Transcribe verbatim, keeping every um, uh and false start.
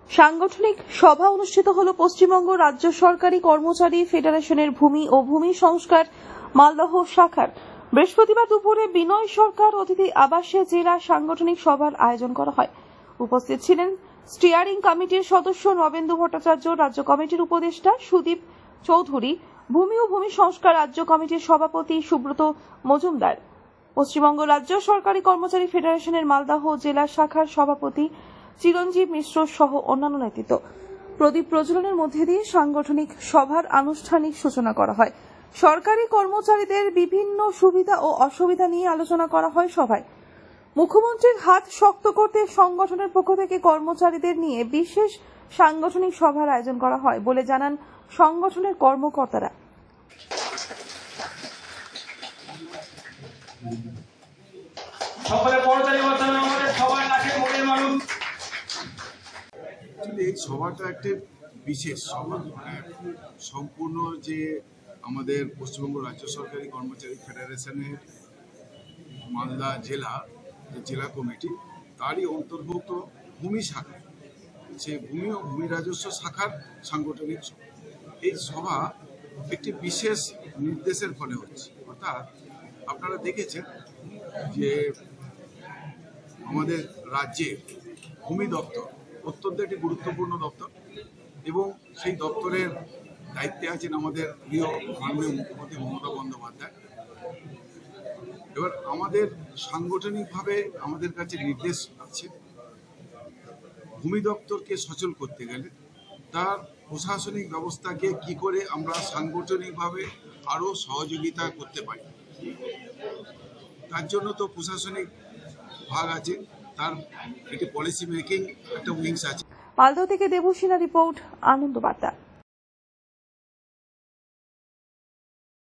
সাংগঠনিক সভা অনুষ্ঠিত হল পশ্চিমবঙ্গ রাজ্য সরকারি কর্মচারী ফেডারেশনের ভূমি ও ভূমি সংস্কার মালদহ শাখার। বৃহস্পতিবার দুপুরে বিনয় সরকার অতিথি আবাসে জেলা সাংগঠনিক সভার আয়োজন করা হয়। উপস্থিত ছিলেন স্টিয়ারিং কমিটির সদস্য নবেন্দু ভট্টাচার্য, রাজ্য কমিটির উপদেষ্টা সুদীপ চৌধুরী, ভূমি ও ভূমি সংস্কার রাজ্য কমিটির সভাপতি সুব্রত মজুমদার, পশ্চিমবঙ্গ রাজ্য সরকারি কর্মচারী ফেডারেশনের মালদহ জেলা শাখার সভাপতি চিরঞ্জীব মিশ্র সহ অন্যান্য নেতৃত্ব। প্রদীপ প্রজ্বলনের মধ্যে দিয়ে সাংগঠনিক সভার আনুষ্ঠানিক সূচনা করা হয়। সরকারি কর্মচারীদের বিভিন্ন সুবিধা ও অসুবিধা নিয়ে আলোচনা করা হয় সভায়। মুখ্যমন্ত্রীর হাত শক্ত করতে সংগঠনের পক্ষ থেকে কর্মচারীদের নিয়ে বিশেষ সাংগঠনিক সভার আয়োজন করা হয় বলে জানান সংগঠনের কর্মকর্তারা। এই সভাটা একটি বিশেষ সভা, সম্পূর্ণ যে আমাদের পশ্চিমবঙ্গ রাজ্য সরকারি কর্মচারী ফেডারেশনের মালদা জেলা জেলা কমিটি তারই অন্তর্ভুক্ত ভূমি শাখা, সে ভূমি ও ভূমি রাজস্ব শাখার সাংগঠনিক সভা। এই সভা একটি বিশেষ নির্দেশের ফলে হচ্ছে, অর্থাৎ আপনারা দেখেছেন যে আমাদের রাজ্যে ভূমি দপ্তর অত্যন্ত একটি গুরুত্বপূর্ণ দপ্তর এবং সেই দপ্তরের দায়িত্বে আছেন আমাদের প্রিয় মাননীয় মুখ্যমন্ত্রী মমতা বন্দ্যোপাধ্যায়। এবার আমাদের সাংগঠনিকভাবে আমাদের কাছে নির্দেশ আছে, ভূমি দপ্তরকে সচল করতে গেলে তার প্রশাসনিক ব্যবস্থাকে কি করে আমরা সাংগঠনিকভাবে আরও সহযোগিতা করতে পারি, তার জন্য তো প্রশাসনিক ভাগ আছে, তার একটি পলিসি মেকিং একটা উইংস আছে। মালদহ থেকে দেবসিনা রিপোর্ট, আনন্দ বার্তা।